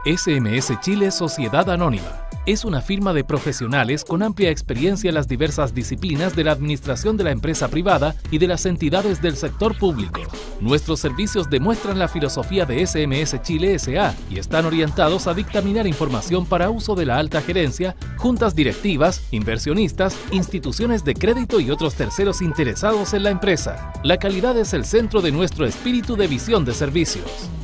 SMS Chile Sociedad Anónima es una firma de profesionales con amplia experiencia en las diversas disciplinas de la administración de la empresa privada y de las entidades del sector público. Nuestros servicios demuestran la filosofía de SMS Chile S.A. y están orientados a dictaminar información para uso de la alta gerencia, juntas directivas, inversionistas, instituciones de crédito y otros terceros interesados en la empresa. La calidad es el centro de nuestro espíritu de visión de servicios.